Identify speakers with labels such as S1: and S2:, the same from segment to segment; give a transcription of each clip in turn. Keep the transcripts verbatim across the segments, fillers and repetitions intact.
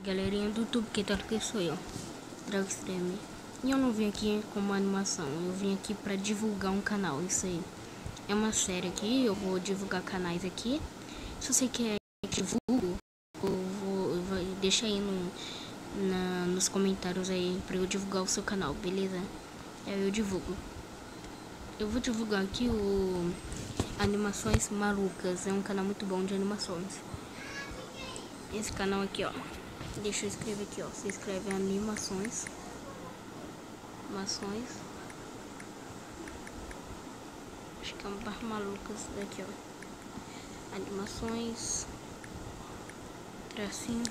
S1: galerinha do YouTube, que tal que sou eu, Dragstreme. E eu não vim aqui com uma animação, eu vim aqui pra divulgar um canal, isso aí. É uma série aqui, eu vou divulgar canais aqui. Se você quer que divulgo, eu vou, eu vou deixa aí no, na, nos comentários aí pra eu divulgar o seu canal, beleza? Aí eu divulgo. Eu vou divulgar aqui o Animações Malucas, é um canal muito bom de animações. Esse canal aqui, ó, deixa eu escrever aqui, ó, você escreve animações, animações, acho que é um bar malucas daqui, ó, animações, tracinho,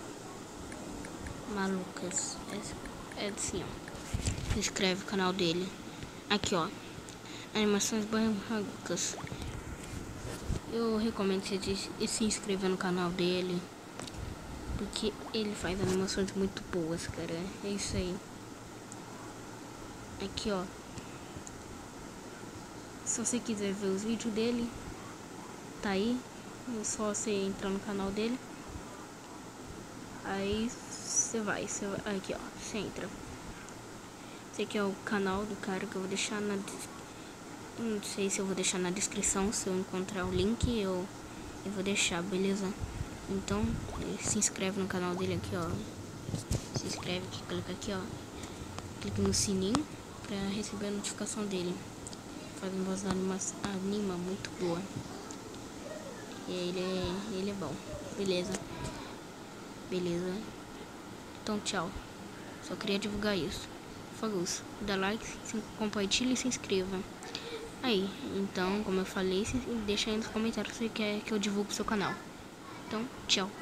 S1: malucas, é, é assim, ó, escreve o canal dele, aqui, ó, animações malucas. Eu recomendo você se inscrever no canal dele, porque ele faz animações muito boas, cara. É isso aí. Aqui, ó. Se você quiser ver os vídeos dele, tá aí. É só você entrar no canal dele. Aí você vai, você vai. Aqui, ó. Você entra. Esse aqui é o canal do cara que eu vou deixar na... Não sei se eu vou deixar na descrição. Se eu encontrar o link, eu, eu vou deixar, beleza? Então, se inscreve no canal dele aqui, ó. Se inscreve aqui, clica aqui, ó. Clica no sininho pra receber a notificação dele. Faz uma voz anima, anima muito boa. E ele é, ele é bom. Beleza? Beleza? Então, tchau. Só queria divulgar isso. Falou. Dá like, se compartilha e se inscreva. Aí, então, como eu falei, deixa aí nos comentários se você quer que eu divulgue o seu canal. Então, tchau.